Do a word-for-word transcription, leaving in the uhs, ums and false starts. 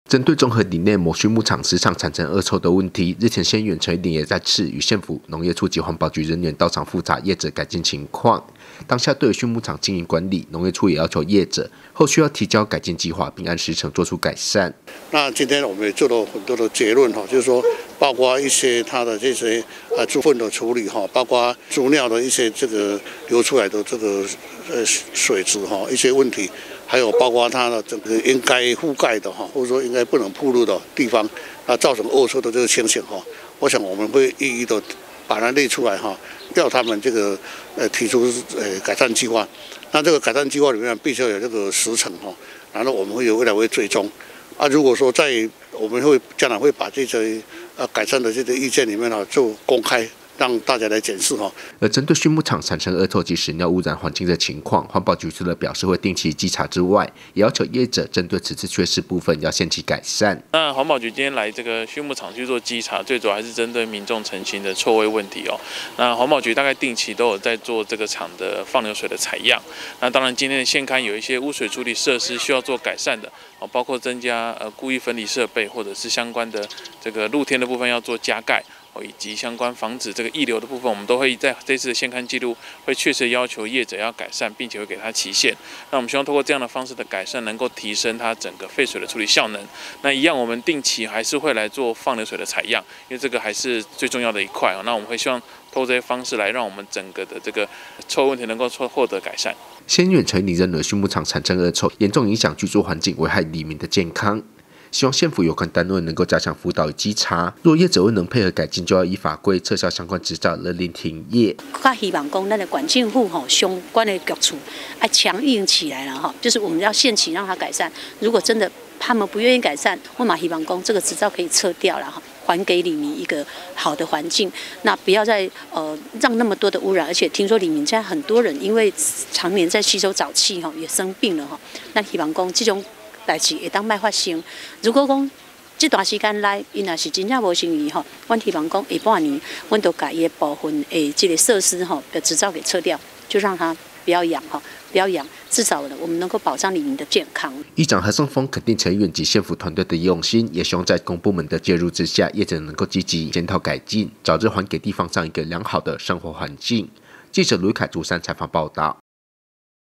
针对综合林内某畜牧场时常产生恶臭的问题，日前县议员陈玉玲也在次与县府农业处及环保局人员到场复查业者改进情况。当下对于畜牧场经营管理，农业处也要求业者后续要提交改进计划，并按时程做出改善。 那今天我们也做了很多的结论哈，就是说，包括一些它的这些呃猪粪的处理哈，包括猪尿的一些这个流出来的这个呃水质哈一些问题。还有包括它的这个应该覆盖的哈，或者说应该不能暴露的地方，啊，造成恶臭的这个情形哈，我想我们会一一的把它列出来哈，要他们这个呃提出呃改善计划。那这个改善计划里面必须要有这个时程哈，然后我们会有未来会追踪。啊，如果说在我们会将来会把这些呃改善的这些意见里面哈做公开。让大家来检视哈。 而针对畜牧场产生恶臭及屎尿污染环境的情况，环保局除了表示会定期稽查之外，也要求业者针对此次缺失部分要限期改善。 那环保局今天来这个畜牧场去做稽查，最主要还是针对民众陈情的臭味问题哦。那环保局大概定期都有在做这个厂的放流水的采样。那当然今天的现刊有一些污水处理设施需要做改善的哦，包括增加呃故意分离设备，或者是相关的这个露天的部分要做加盖。以及相关防止这个溢流的部分，我们都会在这次的现刊记录会确实要求业者要改善，并且会给他期限。那我们希望通过这样的方式的改善，能够提升它整个废水的处理效能。那一样，我们定期还是会来做放流水的采样，因为这个还是最重要的一块哦。那我们会希望透过这些方式来让我们整个的这个臭问题能够获得改善。 县议员陈玉玲认为畜牧场产生恶臭，严重影响居住环境，危害里民的健康。希望县府有关单位能够加强辅导与稽查，若业者未能配合改进，就要依法规撤销相关执照，勒令停业。 较希望讲，咱的管政府吼相关的局处啊强硬起来了哈，就是我们要限期让它改善。如果真的他们不愿意改善，我嘛希望讲这个执照可以撤掉了哈，还给里民一个好的环境。那不要再呃让那么多的污染，而且听说里民现在很多人因为常年在吸收沼气哈，也生病了哈。那希望讲这种代志会当卖发生。如果讲这段时间来，伊若是真正无生意吼，阮希望讲下半年，阮都把伊的部分诶这个设施吼的执照给撤掉，就让他不要养哈，不要养，至少呢我们能够保障里民的健康。 议长何胜峰肯定陈议员及县府团队的用心，也希望在公部门的介入之下，业者能够积极检讨改进，早日还给地方上一个良好的生活环境。记者卢凯竹山采访报道。